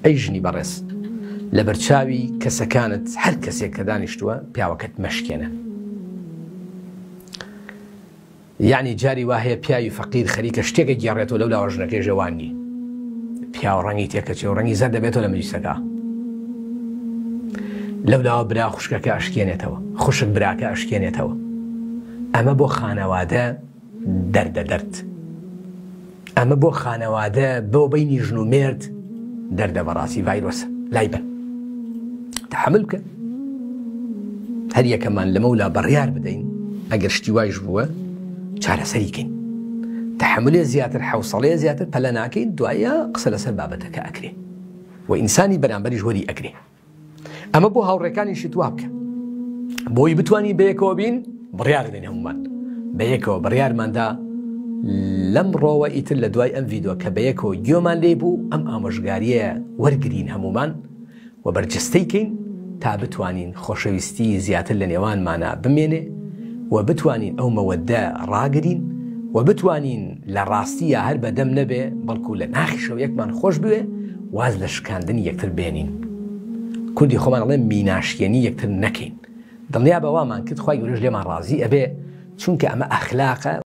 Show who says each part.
Speaker 1: ئەی ژنی بەڕێز لە بەرچاوی کەسەکانت هەر کەسێک کە دانیشتووە پیاوەکەت مەشکێنە. یعنی جاری وهەیە پیاوی فەقیر خەریکە شتێکە گێڕێتەوە لەو لاوە ژنەکەی ژەوانی پیاوە ڕەنگی تێکەچێ و ڕەنگی زەر دەبێتەوە لە مەجلیسەکە، لەو لاوە برا خوشکەکە ئەشکێنێتەوە، خوشک براکە ئەشکێنێتەوە. ئەمە بۆ خانەوادە دەردە دەرد، ئەمە بۆ خانەوادە بۆ بینی ژن و مێرد دەردە بەڕاستی ڤایرۆسە. لای بە تەحمل بکە، هەر یەکەمان لەمەولا بەڕیار بدەین ئەگەر شتی وایش بووە چارەسەریکەین. تەحملێ زیاتر حوسەڵەیە زیاتر پەلە ناکەین، دوایە قسە لەسەر بابەتەکە ئەکرێ و ئینسانی بەرامبەریش وەری ئەگرێ. ئەمە بۆ هاوڕێکانیشت وا بکە بۆی بتوانین بەیەکەوە بین، بڕیار بدەین هەمومان بەیەکەوە. بڕیارماندا لەمڕۆوە ئیتر لە دوای ئەم ڤیدۆ کە بەیەکەوە گوێمان لێ بوو ئەم ئامۆژگاریە وەرگرین هەمومان و بەرجەستەیکەین تا بتوانین خۆشەویستی زیاتر لە نێوانمانە بمێنێ و بتوانین ئەو مەوەدە ڕاگرین و بتوانین لە ڕاستیە هەر بەدەم نەبێ بەڵکو لە ناخیشەوە یەکمان خۆش بوێ واز لە شکاندنی یەکتر بێنین. کوردی خۆمان ئەڵێ میناشکێنی یەکتر نەکەین. دڵنیا بەوامان کرد خوای گەورەش لێمان ڕازی ئەبێ، چونکە ئەمە ئەخلاقە